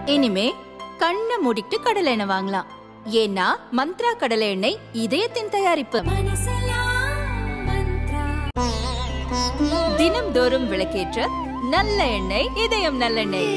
இனிமே கண்ணை மூடிட்டு கடலை எண்ணெய் வாங்கலாம். ஏன்னா மந்த்ரா கடலை எண்ணெய் இதயத்தின் தயாரிப்பு. தினம்தோறும் விளக்கேற்ற நல்ல எண்ணெய் இதயம் நல்லெண்ணெய்.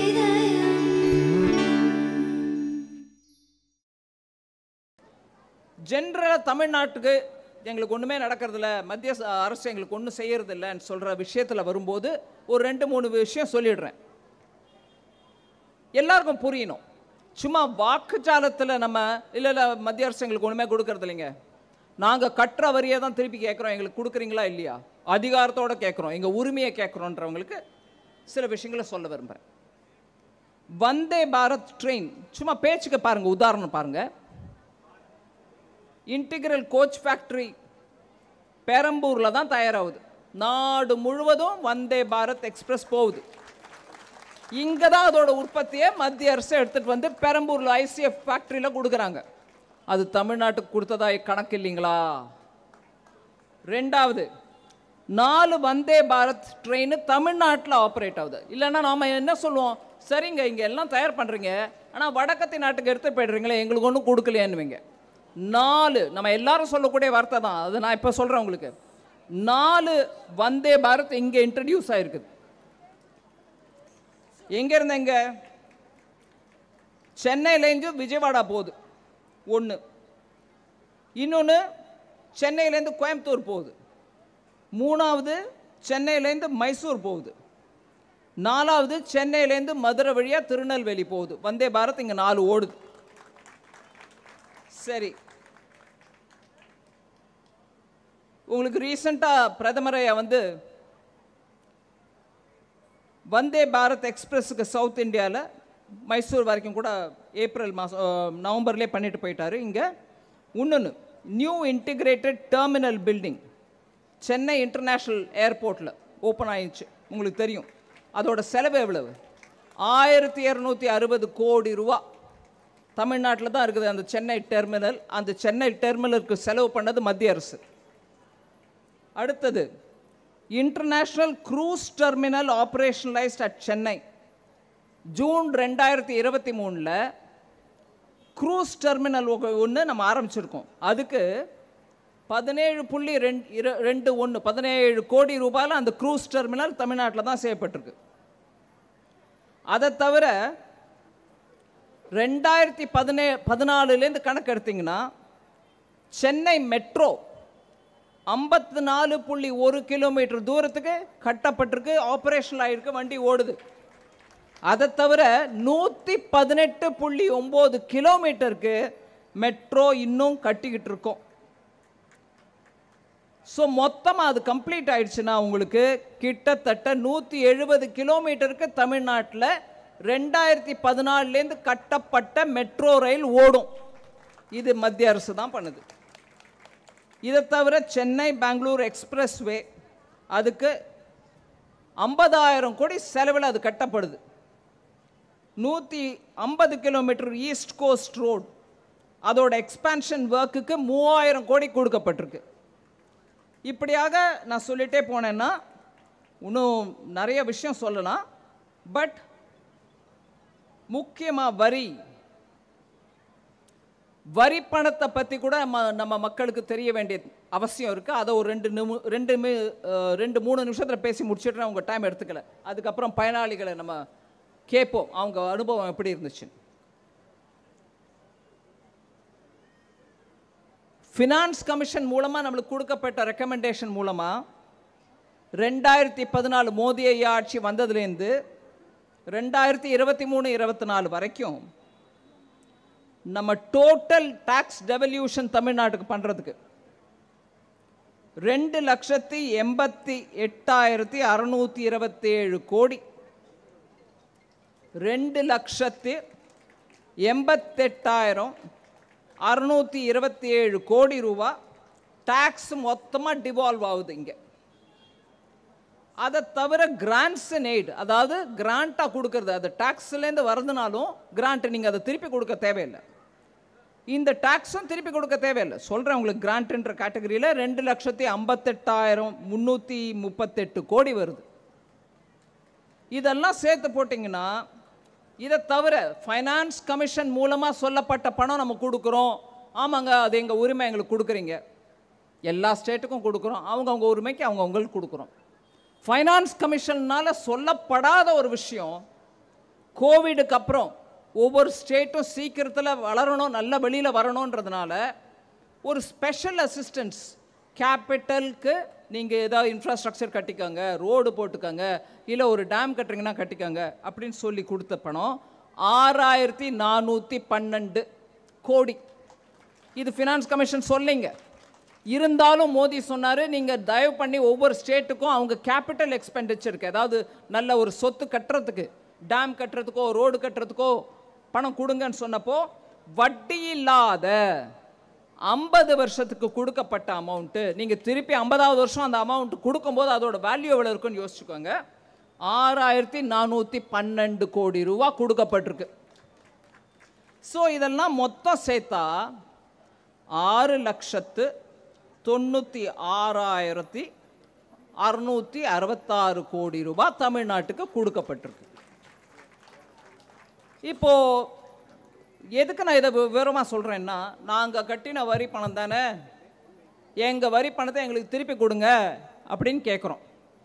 ஜென்ரலாக தமிழ்நாட்டுக்கு எங்களுக்கு ஒன்றுமே நடக்கிறதில்ல, மத்திய அரசு எங்களுக்கு ஒன்றும் செய்யறதில்லைன்னு சொல்கிற விஷயத்தில் வரும்போது ஒரு 2-3 விஷயம் சொல்லிடுறேன். எல்லாருக்கும் புரியணும். சும்மா வாக்குச்சாலத்தில் நம்ம இல்லை மத்திய அரசு எங்களுக்கு ஒன்றுமே கொடுக்கறது இல்லைங்க, நாங்கள் கட்டுற வரியை தான் திருப்பி கேட்குறோம், எங்களுக்கு கொடுக்குறீங்களா இல்லையா, அதிகாரத்தோடு கேட்குறோம், எங்கள் உரிமையை கேட்குறோன்றவங்களுக்கு சில விஷயங்களை சொல்ல விரும்புகிறேன். வந்தே பாரத் ட்ரெயின் சும்மா பேச்சுக்கு பாருங்கள், உதாரணம் பாருங்கள். இன்டிகிரல் கோச் ஃபேக்ட்ரி பெரம்பூரில் தான் தயாராகுது. நாடு முழுவதும் வந்தே பாரத் எக்ஸ்பிரஸ் போகுது. இங்கே தான் அதோட உற்பத்தியை மத்திய அரசு எடுத்துகிட்டு வந்து பெரம்பூரில் ஐசிஎஃப் ஃபேக்ட்ரியில் கொடுக்குறாங்க. அது தமிழ்நாட்டுக்கு கொடுத்ததா கணக்கு இல்லைங்களா? ரெண்டாவது, 4 வந்தே பாரத் ட்ரெயின் தமிழ்நாட்டில் ஆப்ரேட் ஆகுது. இல்லைன்னா நாம் என்ன சொல்லுவோம், சரிங்க இங்கே எல்லாம் தயார் பண்ணுறீங்க, ஆனால் வடக்கத்தி நாட்டுக்கு எடுத்து போய்டுறீங்களே, எங்களுக்கு ஒன்றும் கொடுக்கலையான்னுவீங்க. 4 நம்ம எல்லாரும் சொல்லக்கூடிய வார்த்தை தான் அது. நான் இப்போ சொல்கிறேன் உங்களுக்கு, 4 வந்தே பாரத் இங்கே இன்ட்ரடியூஸ் ஆகிருக்குது. எங்கேருந்து எங்கே? சென்னையிலேருந்து விஜயவாடா போகுது ஒன்று, இன்னொன்று சென்னையிலேருந்து கோயம்புத்தூர் போகுது, 3வது சென்னையிலேருந்து மைசூர் போகுது, 4வது சென்னையிலேருந்து மதுரை வழியாக திருநெல்வேலி போகுது. வந்தே பாரத் இங்கே 4 ஓடுது. சரி, உங்களுக்கு ரீசெண்டாக பிரதமரை வந்து வந்தே பாரத் எக்ஸ்பிரஸுக்கு சவுத் இந்தியாவில் மைசூர் வரைக்கும் கூட ஏப்ரல் மாதம் நவம்பர்லேயே பண்ணிட்டு போயிட்டார். இங்கே இன்னொன்று new integrated terminal building Chennai international ஏர்போர்ட்டில் ஓப்பன் ஆயிடுச்சு. உங்களுக்கு தெரியும் அதோட செலவு எவ்வளவு? 1260 கோடி ரூபா. தமிழ்நாட்டில் தான் இருக்குது அந்த சென்னை டெர்மினல். அந்த சென்னை டெர்மினலுக்கு செலவு பண்ணது மத்திய அரசு. அடுத்தது, international cruise terminal operationalised at Chennai. June 2023 cruise terminal ஒன்று நம்ம ஆரம்பிச்சிருக்கோம். அதுக்கு 17 கோடி ரூபாயில் அந்த க்ரூஸ் டெர்மினல் தமிழ்நாட்டில் தான் செய்யப்பட்டிருக்கு. அதை தவிர 2014 கணக்கு எடுத்திங்கன்னா சென்னை மெட்ரோ 54.1 கிலோமீட்டர் தூரத்துக்கு கட்டப்பட்டிருக்கு, ஆப்ரேஷனல் ஆகிருக்கு, வண்டி ஓடுது. அதை தவிர 118.9 கிலோமீட்டருக்கு மெட்ரோ இன்னும் கட்டிக்கிட்டு இருக்கோம். ஸோ மொத்தமாக அது கம்ப்ளீட் ஆயிடுச்சுன்னா உங்களுக்கு கிட்டத்தட்ட 170 கிலோமீட்டருக்கு தமிழ்நாட்டில் 2014 கட்டப்பட்ட மெட்ரோ ரயில் ஓடும். இது மத்திய அரசு தான் பண்ணுது. இதை தவிர சென்னை பெங்களூர் எக்ஸ்பிரஸ் வே, அதுக்கு 50,000 கோடி செலவில் அது கட்டப்படுது. 150 கிலோமீட்டர் ஈஸ்ட் கோஸ்ட் ரோடு, அதோட எக்ஸ்பான்ஷன் ஒர்க்குக்கு 3000 கோடி கொடுக்கப்பட்டிருக்கு. இப்படியாக நான் சொல்லிட்டே போனேன்னா இன்னும் நிறைய விஷயம் சொல்லலாம். பட் முக்கியமாக வரி பணத்தை பற்றி கூட நம்ம மக்களுக்கு தெரிய வேண்டிய அவசியம் இருக்குது. அதை ஒரு 2-3 நிமிஷத்தில் பேசி முடிச்சுட்டு உங்கள் டைம் எடுத்துக்கல. அதுக்கப்புறம் பயனாளிகளை நம்ம கேட்போம், அவங்க அனுபவம் எப்படி இருந்துச்சு. ஃபினான்ஸ் கமிஷன் மூலமாக நம்மளுக்கு கொடுக்கப்பட்ட ரெக்கமெண்டேஷன் மூலமாக 2014 மோடி ஐயா ஆட்சி வந்ததுலேருந்து 2023-24 வரைக்கும் நம்ம டோட்டல் டாக்ஸ் டெவல்யூஷன் தமிழ்நாட்டுக்கு பண்ணுறதுக்கு 2,88,627 கோடி, 2,88,627 கோடி ரூபா டாக்ஸ் மொத்தமாக டிவால்வ் ஆகுது இங்கே. அதை தவிர கிராண்ட்ஸ் அண்ட் எய்ட், அதாவது கிராண்டாக கொடுக்கறது, அது டாக்ஸ்லேருந்து வருதுனாலும் கிராண்ட் நீங்கள் அதை திருப்பி கொடுக்க தேவையில்லை. இந்த டாக்ஸும் திருப்பி கொடுக்க தேவையில்லை. சொல்கிறேன் உங்களுக்கு, கிராண்ட்ன்ற கேட்டகரியில் 2,58,338 கோடி வருது. இதெல்லாம் சேர்த்து போட்டிங்கன்னா இதை தவிர ஃபைனான்ஸ் கமிஷன் மூலமாக சொல்லப்பட்ட பணம் நம்ம கொடுக்குறோம். ஆமாங்க, அது எங்கள் உரிமை, எங்களுக்கு கொடுக்குறீங்க. எல்லா ஸ்டேட்டுக்கும் கொடுக்குறோம், அவங்கவுங்க உரிமைக்கு அவங்கவுங்களுக்கு கொடுக்குறோம். ஃபைனான்ஸ் கமிஷன்னால் சொல்லப்படாத ஒரு விஷயம், கோவிடுக்கு அப்புறம் ஒவ்வொரு ஸ்டேட்டும் சீக்கிரத்தில் வளரணும், நல்ல வெளியில் வரணுன்றதுனால ஒரு ஸ்பெஷல் அசிஸ்டன்ஸ், கேபிட்டலுக்கு நீங்கள் ஏதாவது இன்ஃப்ராஸ்ட்ரக்சர் கட்டிக்கோங்க, ரோடு போட்டுக்கோங்க, இல்லை ஒரு டேம் கட்டுறீங்கன்னா கட்டிக்கோங்க அப்படின்னு சொல்லி கொடுத்த பணம் 6412 கோடி. இது ஃபினான்ஸ் கமிஷன் சொல்லிங்க. இருந்தாலும் மோடி சொன்னார், நீங்கள் தயவு பண்ணி ஒவ்வொரு ஸ்டேட்டுக்கும் அவங்க கேபிட்டல் எக்ஸ்பெண்டிச்சருக்கு, அதாவது நல்ல ஒரு சொத்து கட்டுறதுக்கு, டேம் கட்டுறதுக்கோ ரோடு கட்டுறதுக்கோ பணம் கொடுங்கன்னு சொன்னப்போ வட்டி இல்லாத 50 வருஷத்துக்கு கொடுக்கப்பட்ட அமௌண்ட்டு, நீங்கள் திருப்பி 50வது வருஷம் அந்த அமௌண்ட் கொடுக்கும்போது அதோட வேல்யூ எவ்வளோ இருக்குன்னு யோசிச்சுக்கோங்க. 6412 கோடி ரூபா கொடுக்கப்பட்டிருக்கு. ஸோ இதெல்லாம் மொத்தம் சேர்த்தா 6,96,666 கோடி ரூபாய் தமிழ்நாட்டுக்கு கொடுக்கப்பட்டிருக்கு. இப்போ எதுக்கு நான் இதை விவரமாக சொல்கிறேன்னா, நாங்கள் கட்டின வரி பணம் தானே, எங்கள் வரி பணத்தை எங்களுக்கு திருப்பி கொடுங்க அப்படின்னு கேட்குறோம்.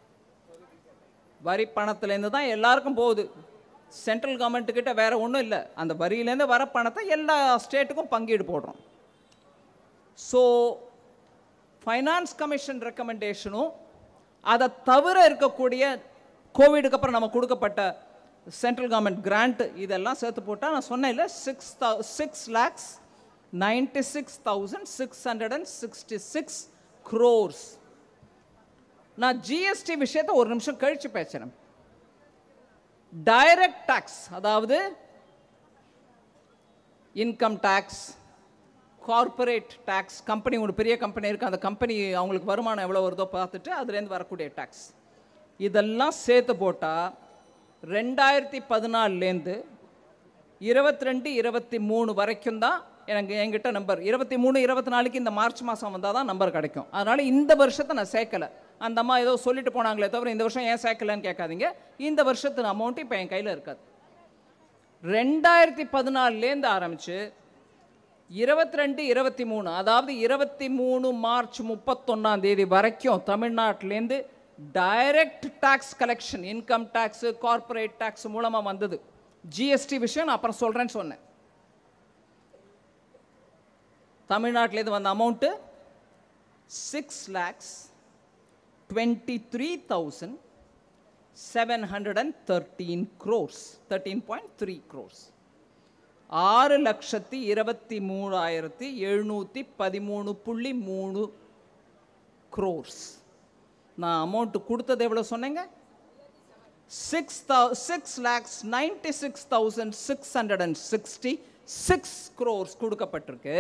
வரி பணத்துலேருந்து தான் எல்லாருக்கும் போகுது, சென்ட்ரல் கவர்மெண்ட்டுக்கிட்ட வேறு ஒன்றும் இல்லை. அந்த வரியிலேருந்து வர பணத்தை எல்லா ஸ்டேட்டுக்கும் பங்கீடு போடுறோம். ஸோ ஃபைனான்ஸ் கமிஷன் ரெக்கமெண்டேஷனும் அதை தவிர இருக்கக்கூடிய கோவிடுக்கு அப்புறம் நம்ம கொடுக்கப்பட்ட சென்ட்ரல் கவர்மெண்ட் கிராண்ட் இதெல்லாம் சேர்த்து போட்டால் நான் சொன்னேன் இல்லை, 6,96,666 crores. நான் ஜிஎஸ்டி விஷயத்தை ஒரு நிமிஷம் கழிச்சு பேசுகிறேன். டைரக்ட் டாக்ஸ், அதாவது income tax, corporate tax, company, ஒரு பெரிய கம்பெனி இருக்குது, அந்த கம்பெனி அவங்களுக்கு வருமானம் எவ்வளோ வருதோ பார்த்துட்டு அதுலேருந்து வரக்கூடிய டாக்ஸ், இதெல்லாம் சேர்த்து போட்டால் 2014லேருந்து 22-23 வரைக்கும் தான் என்கிட்ட நம்பர். 23-24க்கு இந்த மார்ச் மாதம் வந்தால் தான் நம்பர் கிடைக்கும். அதனால் இந்த வருஷத்தை நான் சேர்க்கலை. அந்த அம்மா ஏதோ சொல்லிட்டு போனாங்களே தவிர இந்த வருஷம் ஏன் சேர்க்கலைன்னு கேட்காதீங்க. இந்த வருஷத்து அமௌண்ட்டு இப்போ என் கையில் இருக்காது. 2014லேருந்து ஆரம்பித்து 22-23, அதாவது 23 மார்ச் 31 வரைக்கும் தமிழ்நாட்டிலேருந்து direct tax collection, income tax, corporate tax மூலமாக வந்தது. ஜிஎஸ்டி விஷயம் நான் அப்புறம் சொல்கிறேன்னு சொன்னேன். தமிழ்நாட்டிலேருந்து வந்த அமௌண்ட்டு 6,23,713 crores, 13.3 crores. 6,23,713.3 crores. நான் அமௌண்ட் கொடுத்தது எவ்வளோ சொன்னேங்க? 6,96,666 crores கொடுக்கப்பட்டிருக்கு.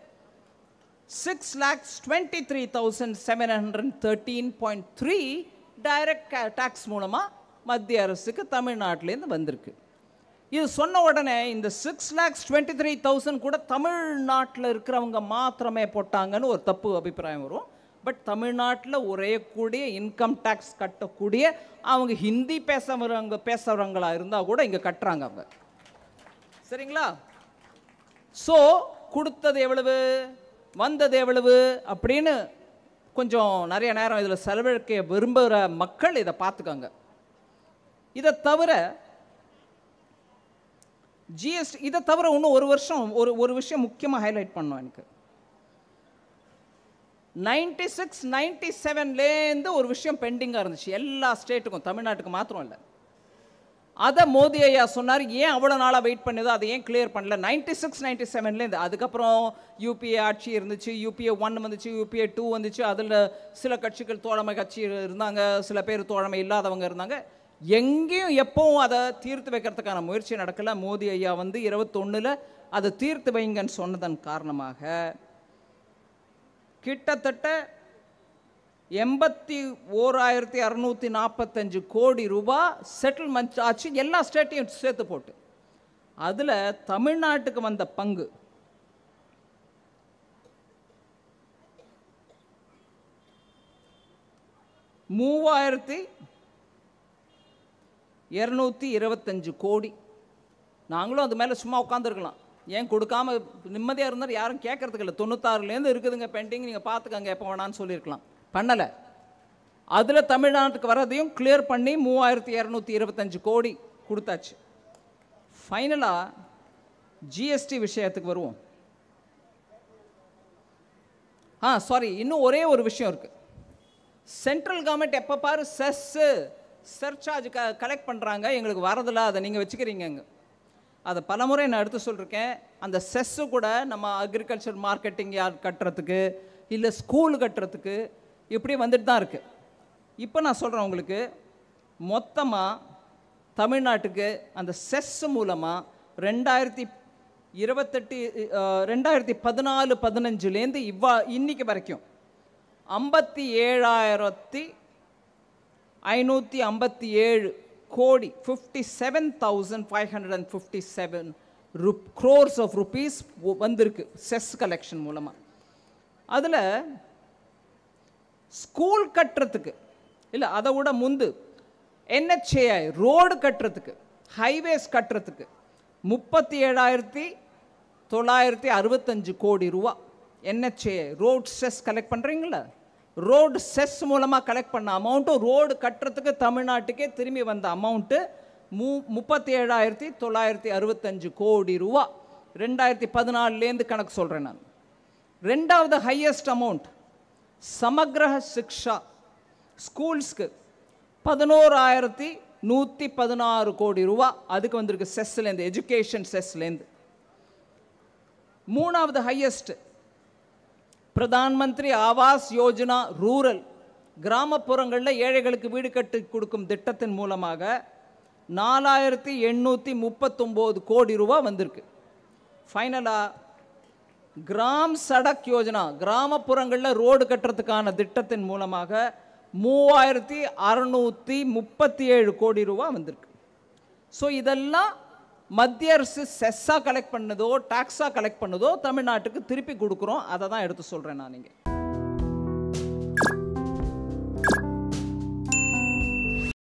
6,23,713.3 டைரக்ட் டாக்ஸ் மூலமாக மத்திய அரசுக்கு தமிழ்நாட்டிலேருந்து வந்திருக்கு. இது சொன்ன உடனே இந்த 6,23,000 கூட தமிழ்நாட்டில் இருக்கிறவங்க மாத்திரமே போட்டாங்கன்னு ஒரு தப்பு அபிப்பிராயம் வரும். பட் தமிழ்நாட்டில் ஒரே கூடிய இன்கம் டேக்ஸ் கட்டக்கூடிய அவங்க ஹிந்தி பேசுகிறவங்களா இருந்தால் கூட இங்கே கட்டுறாங்க அவங்க. சரிங்களா? ஸோ கொடுத்தது எவ்வளவு, வந்தது எவ்வளவு அப்படின்னு கொஞ்சம் நிறைய நேரம் இதில் செலவழிக்க விரும்புகிற மக்கள் இதை பார்த்துக்கோங்க. இதை தவிர ஜிஎஸ்டி, இதை தவிர இன்னும் ஒரு விஷயம் முக்கியமாக ஹைலைட் பண்ணோம். எனக்கு 96-97லேருந்து ஒரு விஷயம் பெண்டிங்காக இருந்துச்சு எல்லா ஸ்டேட்டுக்கும், தமிழ்நாட்டுக்கு மாத்திரம் இல்லை. அதை மோடி ஐயா சொன்னார், ஏன் அவ்வளோ நாளாக வெயிட் பண்ணுதோ அதை ஏன் கிளியர் பண்ணல. 96-97லேருந்து அதுக்கப்புறம் யூபிஏ ஆட்சி இருந்துச்சு, UPA 1 வந்துச்சு, UPA 2 வந்துச்சு. அதில் சில கட்சிகள் தோழமை கட்சி இருந்தாங்க, சில பேர் தோழமை இல்லாதவங்க இருந்தாங்க. எங்கேயும் எப்பவும் அதை தீர்த்து வைக்கிறதுக்கான முயற்சி நடக்கலை. மோடி ஐயா வந்து 21ல் அதை தீர்த்து வைங்கன்னு சொன்னதன் காரணமாக கிட்டத்தட்ட 81,645 கோடி ரூபாய் செட்டில்மெண்ட் ஆச்சு எல்லா ஸ்டேட்டையும் சேர்த்து போட்டு. அதில் தமிழ்நாட்டுக்கு வந்த பங்கு 3,225 கோடி. நாங்களும் அது மேலே சும்மா உட்காந்துருக்கலாம், ஏன் கொடுக்காம நிம்மதியாக இருந்தால் யாரும் கேட்கறதுக்கு இல்லை. 96லேருந்து இருக்குதுங்க பெண்டிங், நீங்கள் பார்த்துக்கங்க எப்போ வேணான்னு சொல்லியிருக்கலாம், பண்ணலை. அதில் தமிழ்நாட்டுக்கு வரதையும் கிளியர் பண்ணி 3225 கோடி கொடுத்தாச்சு. ஃபைனலாக ஜிஎஸ்டி விஷயத்துக்கு வருவோம். சாரி, இன்னும் ஒரே ஒரு விஷயம் இருக்குது. சென்ட்ரல் கவர்மெண்ட் எப்போ பாரு செஸ்ஸு சர்சார்ஜ் கலெக்ட் பண்ணுறாங்க, எங்களுக்கு வரதில்ல, அதை நீங்கள் வச்சுக்கிறீங்க. அதை பலமுறை நான் எடுத்து சொல்லியிருக்கேன். அந்த செஸ்ஸு கூட நம்ம அக்ரிகல்ச்சர் மார்க்கெட்டிங் யார்ட் கட்டுறதுக்கு இல்லை ஸ்கூல் கட்டுறதுக்கு இப்படி வந்துட்டு தான் இருக்குது. இப்போ நான் சொல்கிறேன் உங்களுக்கு, மொத்தமாக தமிழ்நாட்டுக்கு அந்த செஸ் மூலமாக 2014-15 இன்னைக்கு வரைக்கும் 57,557 கோடி 57,557 crores of rupees வந்திருக்கு செஸ் கலெக்ஷன் மூலமாக. அதில் ஸ்கூல் கட்டுறதுக்கு இல்லை, அதை விட முந்து NHAI ரோடு கட்டுறதுக்கு, ஹைவேஸ் கட்டுறதுக்கு 37,965 கோடி ரூபா NHAI ரோட் செஸ் கலெக்ட் பண்ணுறீங்களா? ரோடு செஸ் மூலமாக கலெக்ட் பண்ண அமௌண்ட்டும் ரோடு கட்டுறதுக்கு தமிழ்நாட்டுக்கே திரும்பி வந்த அமௌண்ட்டு 37,965 கோடி ரூபா 2014லேருந்து கணக்கு சொல்கிறேன் நான். ரெண்டாவது ஹையஸ்ட் அமௌண்ட் சமக்ர சிக்ஷா ஸ்கூல்ஸ்க்கு 11,116 கோடி ரூபா அதுக்கு வந்திருக்கு செஸ்லேருந்து, எஜுகேஷன் செஸ்லேருந்து. மூணாவது ஹையஸ்ட் பிரதான் மந்திரி ஆவாஸ் யோஜனா ரூரல், கிராமப்புறங்களில் ஏழைகளுக்கு வீடு கட்டி கொடுக்கும் திட்டத்தின் மூலமாக 4,839 கோடி ரூபா வந்திருக்கு. ஃபைனலாக கிராம் சடக் யோஜனா, கிராமப்புறங்களில் ரோடு கட்டுறதுக்கான திட்டத்தின் மூலமாக 3,637 கோடி ரூபா வந்திருக்கு. ஸோ இதெல்லாம் மத்திய அரசு செஸ்ஸாக கலெக்ட் பண்ணதோ டாக்ஸாக கலெக்ட் பண்ணதோ தமிழ்நாட்டுக்கு திருப்பி கொடுக்குறோம். அதை தான் எடுத்து சொல்கிறேன் நான். நீங்கள்